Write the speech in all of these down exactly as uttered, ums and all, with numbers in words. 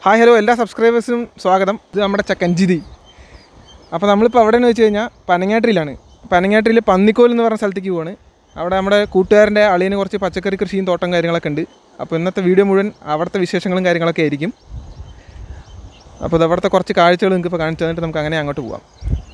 Hi hello എല്ലാ സബ്സ്ക്രൈബേഴ്സിനും സ്വാഗതം. ഇത് നമ്മുടെ ചക്കൻ ജിതി. അപ്പോൾ നമ്മളിപ്പോൾ എവിടെയെന്ന് വെച്ച് കഴിഞ്ഞാൽ പനങ്ങാട്ടിരിയിലാണ്. പനങ്ങാട്ടിരിയിൽ പന്നിക്കോൽ എന്ന് പറഞ്ഞ സ്ഥലത്തേക്ക് പോവാണ്. അവിടെ നമ്മുടെ കൂട്ടുകാരൻ്റെ അളിയന് കുറച്ച് പച്ചക്കറി കൃഷിയും തോട്ടം കാര്യങ്ങളൊക്കെ ഉണ്ട്. അപ്പോൾ ഇന്നത്തെ വീഡിയോ മുഴുവൻ അവിടുത്തെ വിശേഷങ്ങളും കാര്യങ്ങളൊക്കെ ആയിരിക്കും. അപ്പോൾ ഇത് അവിടുത്തെ കുറച്ച് കാഴ്ചകൾ നിങ്ങൾക്ക് ഇപ്പോൾ കാണിച്ചു തന്നിട്ട് നമുക്ക് അങ്ങനെ അങ്ങോട്ട് പോകാം.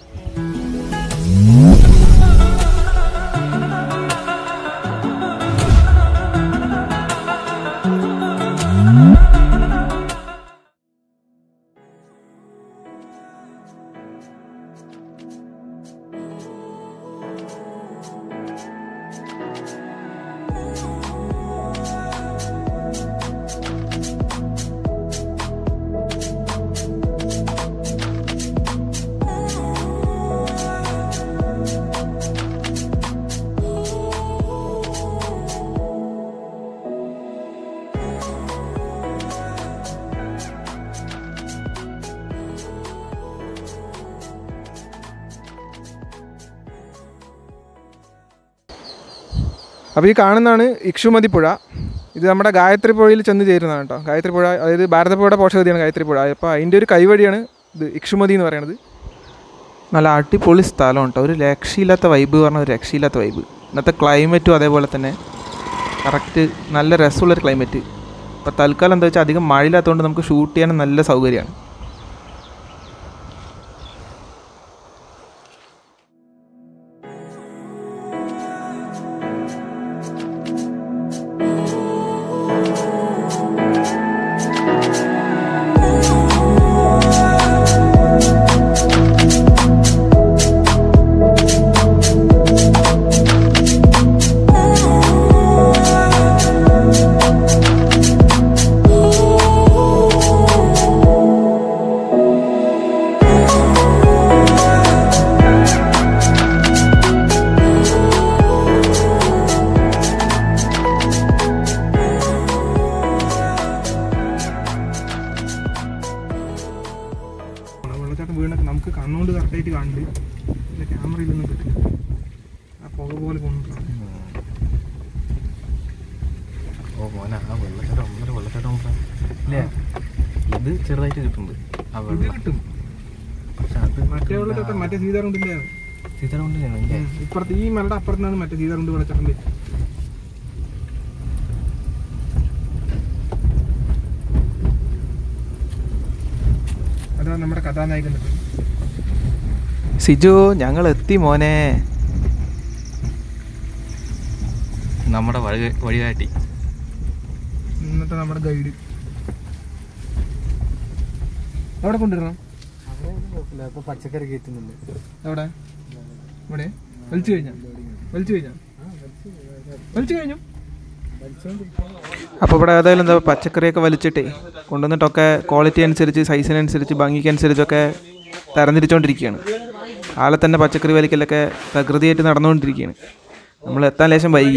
അപ്പോൾ ഈ കാണുന്നതാണ് ഇക്ഷുമതി പുഴ. ഇത് നമ്മുടെ ഗായത്രി പുഴയിൽ ചെന്ന് ചേരുന്നതാണ് കേട്ടോ. ഗായത്രി പുഴ അതായത് ഭാരതപ്പുഴയുടെ പോഷകതയാണ് ഗായത്രി പുഴ. അപ്പോൾ അതിൻ്റെ ഒരു കൈവഴിയാണ് ഇത് ഇക്ഷുമതി എന്ന് പറയുന്നത്. നല്ല അടിപൊളി സ്ഥലം കേട്ടോ. ഒരു രക്ഷയില്ലാത്ത വൈബ് പറഞ്ഞാൽ ഒരു രക്ഷയില്ലാത്ത വൈബ്. ഇന്നത്തെ ക്ലൈമറ്റും അതേപോലെ തന്നെ കറക്റ്റ് നല്ല രസമുള്ളൊരു ക്ലൈമറ്റ്. ഇപ്പോൾ തൽക്കാലം എന്താ വെച്ചാൽ അധികം മഴയില്ലാത്തതുകൊണ്ട് നമുക്ക് ഷൂട്ട് ചെയ്യാൻ നല്ല സൗകര്യമാണ്. വെള്ളച്ചാട്ടം വീണൊക്കെ നമുക്ക് കണ്ണുകൊണ്ട് കറക്റ്റായിട്ട് കാണുന്നുണ്ട്. പിന്നെ ക്യാമറയിലൊന്നും കിട്ടില്ല. ആ പുക പോലെ കൊണ്ടുപോകും. ഓ മോനെ, ആ വെള്ളച്ചാട്ടം ഒന്നര വെള്ളച്ചാട്ടം അല്ലേ? ഇത് ചെറുതായിട്ട് കിട്ടുന്നുണ്ട്. ആ വെള്ളം കിട്ടും. പക്ഷെ അത് മറ്റേ വെള്ളച്ചാട്ടം മറ്റേ സീതാറുണ്ടിൻ്റെ സീതാറുണ്ടിൻ്റെ ഇപ്പുറത്ത് ഈ മലയുടെ അപ്പുറത്താണ് മറ്റേ സീതാറുണ്ട് വെള്ളച്ചാട്ടം. അതാണ് നമ്മുടെ കഥാനായകൻ സിജു. ഞങ്ങൾ എത്തി മോനെ. നമ്മുടെ വഴി വഴികാട്ടി ഇന്നത്തെ നമ്മുടെ ഗൈഡ്. എവിടെ കൊണ്ടുവരണം? പച്ചക്കറി കയറ്റുന്നുണ്ട്. എവിടെ? ഇവിടെ വലിച്ചു കഴിഞ്ഞാ വലിച്ചു കഴിഞ്ഞാ വലിച്ചു കഴിഞ്ഞു. അപ്പോൾ ഇവിടെ ഏതായാലും എന്താ പച്ചക്കറിയൊക്കെ വലിച്ചിട്ടേ കൊണ്ടുവന്നിട്ടൊക്കെ ക്വാളിറ്റി അനുസരിച്ച് സൈസിനനുസരിച്ച് ഭംഗിക്കനുസരിച്ചൊക്കെ തരംതിരിച്ചുകൊണ്ടിരിക്കുകയാണ്. ആളെ തന്നെ പച്ചക്കറി വലിക്കലൊക്കെ പ്രകൃതിയായിട്ട് നടന്നുകൊണ്ടിരിക്കുകയാണ്. നമ്മൾ എത്താൻ ലേശം വൈകി.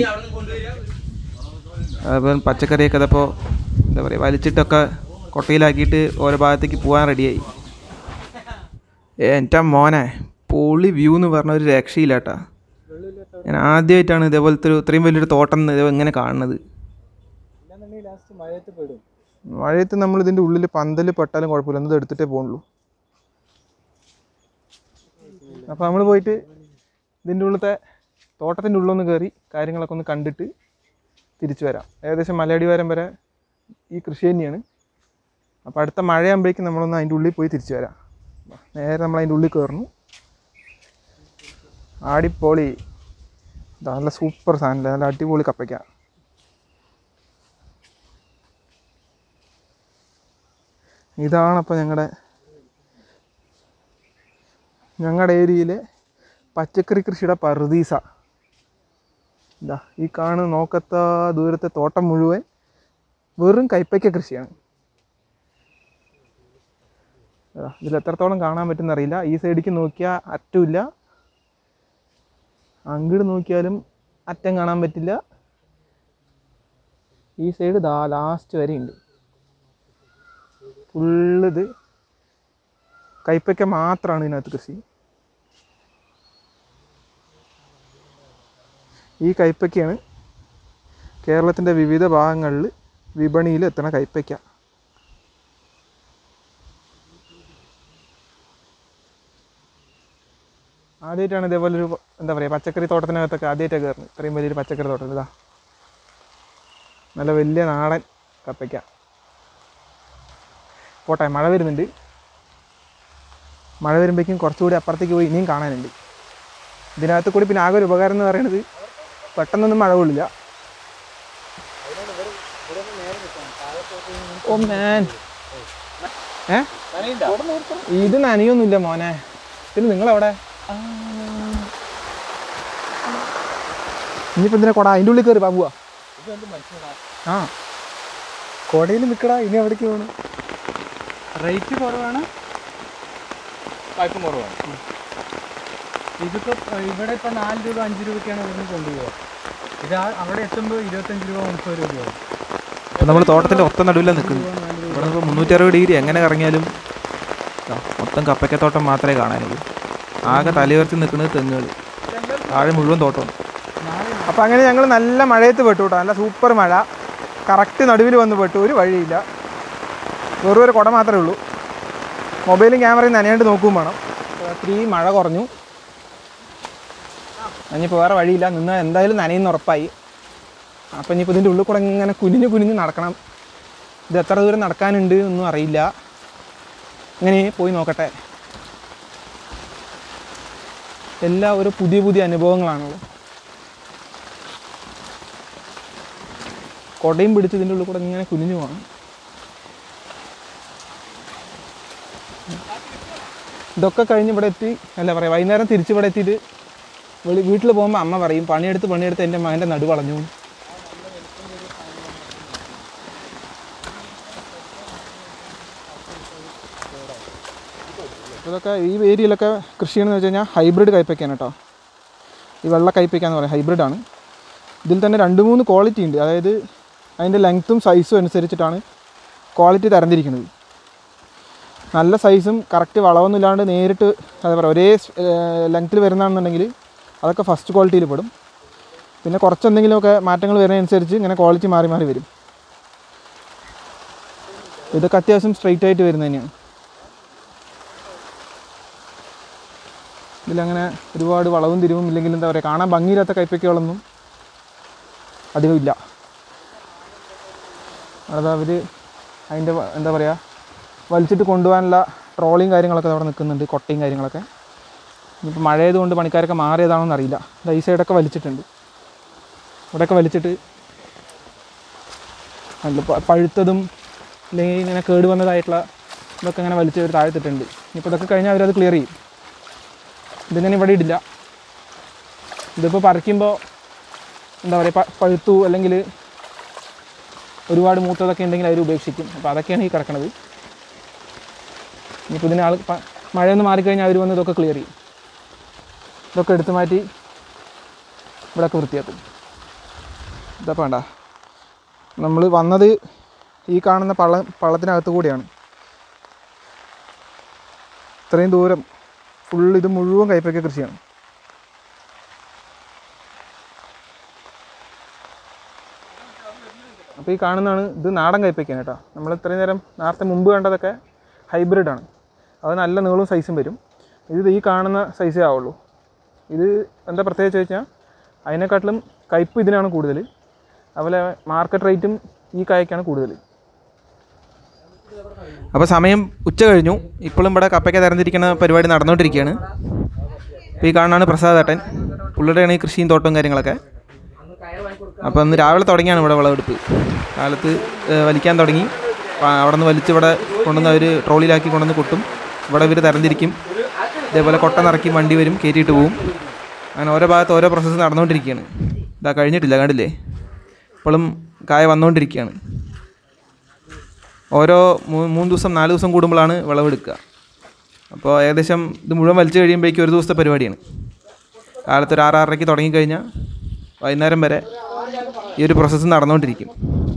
അതുപോലെ പച്ചക്കറിയൊക്കെ അതപ്പോൾ എന്താ പറയുക വലിച്ചിട്ടൊക്കെ കൊട്ടയിലാക്കിയിട്ട് ഓരോ ഭാഗത്തേക്ക് പോകാൻ റെഡിയായി. എൻ്റെ മോനെ പൊളി വ്യൂ എന്ന് പറഞ്ഞ ഒരു രക്ഷയില്ല കേട്ടോ. ഞാൻ ആദ്യമായിട്ടാണ് ഇതേപോലത്തെ ഒരു ഇത്രയും വലിയൊരു തോട്ടം ഇങ്ങനെ കാണുന്നത്. മഴയത്ത് നമ്മൾ ഇതിൻ്റെ ഉള്ളിൽ പന്തൽ പെട്ടാലും കുഴപ്പമില്ല, എന്നത് എടുത്തിട്ടേ പോകുള്ളൂ. അപ്പോൾ നമ്മൾ പോയിട്ട് ഇതിൻ്റെ ഉള്ളിലത്തെ തോട്ടത്തിൻ്റെ ഉള്ളൊന്ന് കയറി കാര്യങ്ങളൊക്കെ ഒന്ന് കണ്ടിട്ട് തിരിച്ചു വരാം. ഏകദേശം മലയടിവാരം വരെ ഈ കൃഷി തന്നെയാണ്. അപ്പോൾ അടുത്ത മഴയാകുമ്പോഴേക്കും നമ്മളൊന്ന് അതിൻ്റെ ഉള്ളിൽ പോയി തിരിച്ചു വരാം. നേരെ നമ്മൾ അതിൻ്റെ ഉള്ളിൽ കയറുന്നു. ആടിപ്പൊളി, നല്ല സൂപ്പർ സാധനമല്ലേ, നല്ല അടിപൊളി കപ്പയ്ക്ക. ഇതാണപ്പോൾ ഞങ്ങളുടെ ഞങ്ങളുടെ ഏരിയയിലെ പച്ചക്കറി കൃഷിയുടെ പറുദീസ. ഇതാ ഈ കാണുന്ന നോക്കത്ത ദൂരത്തെ തോട്ടം മുഴുവൻ വെറും കൈപ്പയ്ക്ക കൃഷിയാണ്. ഇതിൽ എത്രത്തോളം കാണാൻ പറ്റുമെന്നറിയില്ല. ഈ സൈഡിലേക്ക് നോക്കിയാൽ അറ്റമില്ല, അങ്ങോട്ട് നോക്കിയാലും അറ്റം കാണാൻ പറ്റില്ല. ഈ സൈഡ് ദാ ലാസ്റ്റ് വരെ ഉണ്ട്. ഫുള്ളിത് കൈപ്പയ്ക്ക മാത്രമാണ് ഇതിനകത്ത് കൃഷി. ഈ കൈപ്പയ്ക്കയാണ് കേരളത്തിൻ്റെ വിവിധ ഭാഗങ്ങളിൽ വിപണിയിൽ എത്തണ കൈപ്പയ്ക്ക. ആദ്യമായിട്ടാണ് ഇതേപോലെ ഒരു എന്താ പറയുക പച്ചക്കറി തോട്ടത്തിനകത്തൊക്കെ ആദ്യമായിട്ടാണ് കയറുന്നത്. ഇത്രയും വലിയൊരു പച്ചക്കറി തോട്ടം ഇതാ, നല്ല വലിയ നാടൻ കപ്പയ്ക്ക. പോട്ടെ, മഴ വരുന്നുണ്ട്. മഴ വരുമ്പോഴേക്കും കുറച്ചുകൂടി അപ്പുറത്തേക്ക് പോയി ഇനിയും കാണാനുണ്ട്. ഇതിനകത്ത് കൂടി പിന്നെ ആകെ ഒരു ഉപകാരം എന്ന് പറയുന്നത് പെട്ടെന്നൊന്നും മഴ കൊള്ളില്ല. ഓ മാൻ, ഏ ഇത് നനയൊന്നുമില്ല മോനെ. പിന്നെ നിങ്ങളെവിടെ? ഇനിയിപ്പോൾ എന്തിനാ കൊട? അതിൻ്റെ ഉള്ളിൽ കയറി ബാബുവാ. ആ കോടയിൽ നിൽക്കടാ. ഇനി എവിടേക്ക് പോകണം? റേറ്റ് കുറവാണ്, പൈപ്പും കുറവാണ്. ഇതിപ്പോൾ ഇവിടെ ഇപ്പോൾ നാല് രൂപ അഞ്ച് രൂപയ്ക്കാണ് ഇവിടുന്ന് കൊണ്ടുപോകുക. ഇത് അവിടെ എത്തുമ്പോൾ ഇരുപത്തഞ്ച് രൂപ മുപ്പത് രൂപയാവും. അപ്പോൾ നമ്മൾ തോട്ടത്തിൻ്റെ ഒത്ത നടുവിലാണ് നിൽക്കുന്നത്. ഇവിടെ ഇപ്പോൾ മുന്നൂറ്ററുപത് ഡിഗ്രി എങ്ങനെ കറങ്ങിയാലും മൊത്തം കപ്പയ്ക്കത്തോട്ടം മാത്രമേ കാണാനുള്ളൂ. ആകെ തലയുയർത്തി നിൽക്കുന്നത് തെങ്ങുകൾ, താഴെ മുഴുവൻ തോട്ടം. അപ്പോൾ അങ്ങനെ ഞങ്ങൾ നല്ല മഴയത്ത് പെട്ടു കേട്ടോ. നല്ല സൂപ്പർ മഴ, കറക്റ്റ് നടുവിൽ വന്ന് പെട്ടു. ഒരു വഴിയില്ല, വെറും ഒരു കുട മാത്രമേ ഉള്ളൂ. മൊബൈലും ക്യാമറയും നനയാണ്ട് നോക്കുകയും വേണം. ഒത്തിരി മഴ കുറഞ്ഞു. ഇനിയിപ്പോൾ വേറെ വഴിയില്ല, നിന്ന് എന്തായാലും നനയുന്ന ഉറപ്പായി. അപ്പം ഇനിയിപ്പോൾ ഇതിൻ്റെ ഉള്ളിൽ കൂടെ ഇങ്ങനെ കുനിഞ്ഞ് കുനിഞ്ഞ് നടക്കണം. ഇത് എത്ര ദൂരം നടക്കാനുണ്ട് ഒന്നും അറിയില്ല. ഇങ്ങനെ പോയി നോക്കട്ടെ. എല്ലാം ഒരു പുതിയ പുതിയ അനുഭവങ്ങളാണല്ലോ. കൊടയും പിടിച്ച് ഇതിൻ്റെ ഉള്ളിൽ കൂടെ ഇങ്ങനെ കുനിഞ്ഞു പോകണം. ഇതൊക്കെ കഴിഞ്ഞ് ഇവിടെ എത്തി, അല്ല പറയാം വൈകുന്നേരം തിരിച്ച് ഇവിടെ എത്തിയിട്ട് വെളി വീട്ടിൽ പോകുമ്പോൾ അമ്മ പറയും പണിയെടുത്ത് പണിയെടുത്ത് എൻ്റെ മകൻ്റെ നടു വളഞ്ഞു. ഇതൊക്കെ ഈ ഏരിയയിലൊക്കെ കൃഷി ചെയ്യണമെന്ന് വെച്ച് കഴിഞ്ഞാൽ ഹൈബ്രിഡ് കയ്പ്പയ്ക്കാണ് കേട്ടോ. ഈ വെള്ള കയ്പ്പയ്ക്കാന്ന് പറയും, ഹൈബ്രിഡാണ്. ഇതിൽ തന്നെ രണ്ട് മൂന്ന് ക്വാളിറ്റി ഉണ്ട്. അതായത് അതിൻ്റെ ലെങ്ത്തും സൈസും അനുസരിച്ചിട്ടാണ് ക്വാളിറ്റി തരംതിരിക്കുന്നത്. നല്ല സൈസും കറക്റ്റ് വളവൊന്നും ഇല്ലാണ്ട് നേരിട്ട് എന്താ പറയുക ഒരേ ലെങ്ത്തിൽ വരുന്നതാണെന്നുണ്ടെങ്കിൽ അതൊക്കെ ഫസ്റ്റ് ക്വാളിറ്റിയിൽ പെടും. പിന്നെ കുറച്ചെന്തെങ്കിലുമൊക്കെ മാറ്റങ്ങൾ വരുന്നതനുസരിച്ച് ഇങ്ങനെ ക്വാളിറ്റി മാറി മാറി വരും. ഇതൊക്കെ അത്യാവശ്യം സ്ട്രെയിറ്റ് ആയിട്ട് വരുന്നത് തന്നെയാണ്. ഇതിലങ്ങനെ ഒരുപാട് വളവും തിരിവും ഇല്ലെങ്കിൽ എന്താ പറയുക കാണാൻ ഭംഗിയില്ലാത്ത കയ്പ്പയ്ക്കുകളൊന്നും അധികമില്ല. അത് അവർ അതിൻ്റെ എന്താ പറയുക വലിച്ചിട്ട് കൊണ്ടുപോകാനുള്ള ട്രോളിയും കാര്യങ്ങളൊക്കെ അവിടെ നിൽക്കുന്നുണ്ട്, കൊട്ടയും കാര്യങ്ങളൊക്കെ. ഇനിയിപ്പോൾ മഴയതുകൊണ്ട് പണിക്കാരൊക്കെ മാറിയതാണോന്ന് അറിയില്ല. ഈ സൈഡൊക്കെ വലിച്ചിട്ടുണ്ട്, ഇവിടെയൊക്കെ വലിച്ചിട്ട് നല്ല പഴുത്തതും അല്ലെങ്കിൽ ഇങ്ങനെ കേട് വന്നതായിട്ടുള്ള ഇതൊക്കെ ഇങ്ങനെ വലിച്ച് ഒരു താഴ്ത്തിട്ടുണ്ട്. ഇനിയിപ്പോൾ ഇതൊക്കെ കഴിഞ്ഞാൽ അവരത് ക്ലിയർ ചെയ്യും. ഇതിങ്ങനെ ഇവിടെ ഇടില്ല. ഇതിപ്പോൾ പറിക്കുമ്പോൾ എന്താ പറയുക പഴുത്തു അല്ലെങ്കിൽ ഒരുപാട് മൂത്തതൊക്കെ ഉണ്ടെങ്കിൽ അവർ ഉപേക്ഷിക്കും. അപ്പോൾ അതൊക്കെയാണ് ഈ കിടക്കുന്നത്. ഇനിയിപ്പോൾ ഇതിന് ആൾ മഴയൊന്ന് മാറിക്കഴിഞ്ഞാൽ അവർ വന്ന് ഇതൊക്കെ ക്ലിയർ ചെയ്യും. ഇതൊക്കെ എടുത്തു മാറ്റി ഇവിടെയൊക്കെ വൃത്തിയാക്കും. ഇതപ്പോൾ വേണ്ട, നമ്മൾ വന്നത് ഈ കാണുന്ന പള്ള പള്ളത്തിനകത്ത് കൂടിയാണ്. ഇത്രയും ദൂരം ഫുൾ ഇത് മുഴുവൻ കയ്പ്പയ്ക്ക കൃഷിയാണ്. അപ്പോൾ ഈ കാണുന്നതാണ് ഇത് നാടൻ കയ്പ്പയ്ക്കാണ് കേട്ടോ. നമ്മൾ ഇത്രയും നേരം നേരത്തെ മുമ്പ് കണ്ടതൊക്കെ ഹൈബ്രിഡാണ്. അത് നല്ല നീളവും സൈസും വരും. ഇത് ഈ കാണുന്ന സൈസേ ആവുള്ളൂ. ഇത് എന്താ പ്രത്യേകിച്ച് വെച്ചാൽ അതിനെക്കാട്ടിലും കയ്പ്പ് ഇതിനാണ് കൂടുതൽ. അതുപോലെ മാർക്കറ്റ് റേറ്റും ഈ കായ്ക്കാണ് കൂടുതൽ. അപ്പോൾ സമയം ഉച്ച കഴിഞ്ഞു. ഇപ്പോഴും ഇവിടെ കപ്പയ്ക്ക തരംതിരിക്കുന്ന പരിപാടി നടന്നുകൊണ്ടിരിക്കുകയാണ്. ഇപ്പോൾ ഈ കാണുന്നതാണ് പ്രസാദ് ഏട്ടൻ, പുള്ളിയുടെയാണ് ഈ കൃഷിയും തോട്ടവും കാര്യങ്ങളൊക്കെ. അപ്പോൾ ഇന്ന് രാവിലെ തുടങ്ങിയാണ് ഇവിടെ വിളവെടുപ്പ്. കാലത്ത് വലിക്കാൻ തുടങ്ങി, അവിടെ നിന്ന് വലിച്ച് ഇവിടെ കൊണ്ടുവന്ന് അവർ ട്രോളിയിലാക്കി കൊണ്ടുവന്ന് കൊട്ടും. ഇവിടെ ഇവർ തരംതിരിക്കും. ഇതേപോലെ കൊട്ട നിറക്കി വണ്ടി വരും, കയറ്റിയിട്ട് പോവും. അങ്ങനെ ഓരോ ഭാഗത്ത് ഓരോ പ്രോസസ്സ് നടന്നുകൊണ്ടിരിക്കുകയാണ്. ഇതാ കഴിഞ്ഞിട്ടില്ല, കണ്ടില്ലേ? ഇപ്പോഴും കായ വന്നുകൊണ്ടിരിക്കുകയാണ്. ഓരോ മൂന്ന് ദിവസം നാല് ദിവസം കൂടുമ്പോഴാണ് വിളവെടുക്കുക. അപ്പോൾ ഏകദേശം ഇത് മുഴുവൻ വലിച്ചു കഴിയുമ്പോഴേക്കും ഒരു ദിവസത്തെ പരിപാടിയാണ്. കാലത്ത് ഒരു ആറ് ആറരയ്ക്ക് തുടങ്ങിക്കഴിഞ്ഞാൽ വൈകുന്നേരം വരെ ഈ ഒരു പ്രോസസ്സ് നടന്നുകൊണ്ടിരിക്കും.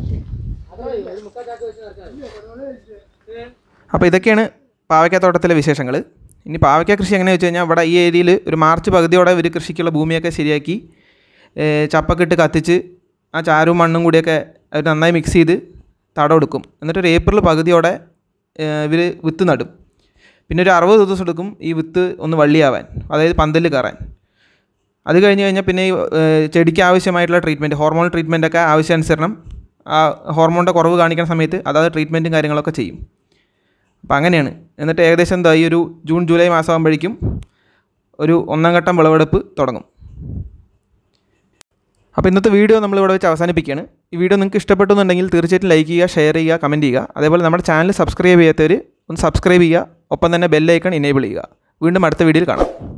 അപ്പോൾ ഇതൊക്കെയാണ് പാവയ്ക്കാത്തോട്ടത്തിലെ വിശേഷങ്ങൾ. ഇനി പാവയ്ക്ക കൃഷി എങ്ങനെയാണെന്ന് വെച്ച് കഴിഞ്ഞാൽ ഇവിടെ ഈ ഏരിയയിൽ ഒരു മാർച്ച് പകുതിയോടെ ഇവർ കൃഷിക്കുള്ള ഭൂമിയൊക്കെ ശരിയാക്കി ചപ്പൊക്കെ ഇട്ട് കത്തിച്ച് ആ ചാരവും മണ്ണും കൂടിയൊക്കെ അവർ നന്നായി മിക്സ് ചെയ്ത് തടം എടുക്കും. എന്നിട്ട് ഒരു ഏപ്രിൽ പകുതിയോടെ ഇവർ വിത്ത് നടും. പിന്നെ ഒരു അറുപത് ദിവസം എടുക്കും ഈ വിത്ത് ഒന്ന് വള്ളിയാവാൻ, അതായത് പന്തലിൽ കയറാൻ. അത് കഴിഞ്ഞ് കഴിഞ്ഞാൽ പിന്നെ ഈ ചെടിക്ക് ആവശ്യമായിട്ടുള്ള ട്രീറ്റ്മെൻറ്റ്, ഹോർമോൺ ട്രീറ്റ്മെൻറ്റൊക്കെ ആവശ്യാനുസരണം ആ ഹോർമോണിൻ്റെ കുറവ് കാണിക്കുന്ന സമയത്ത് അതായത് ട്രീറ്റ്മെൻറ്റും കാര്യങ്ങളൊക്കെ ചെയ്യും. അപ്പോൾ അങ്ങനെയാണ്. എന്നിട്ട് ഏകദേശം എന്താ ഈ ഒരു ജൂൺ ജൂലൈ മാസം ആകുമ്പോഴേക്കും ഒരു ഒന്നാം ഘട്ടം വിളവെടുപ്പ് തുടങ്ങും. അപ്പോൾ ഇന്നത്തെ വീഡിയോ നമ്മളിവിടെ വെച്ച് അവസാനിപ്പിക്കുകയാണ്. ഈ വീഡിയോ നിങ്ങൾക്ക് ഇഷ്ടപ്പെട്ടെന്നുണ്ടെങ്കിൽ തീർച്ചയായിട്ടും ലൈക്ക് ചെയ്യുക, ഷെയർ ചെയ്യുക, കമൻറ്റ് ചെയ്യുക. അതേപോലെ നമ്മുടെ ചാനൽ സബ്സ്ക്രൈബ് ചെയ്യാത്തവർ ഒന്ന് സബ്സ്ക്രൈബ് ചെയ്യുക, ഒപ്പം തന്നെ ബെൽ ഐക്കൺ ഇനേബിൾ ചെയ്യുക. വീണ്ടും അടുത്ത വീഡിയോയിൽ കാണാം.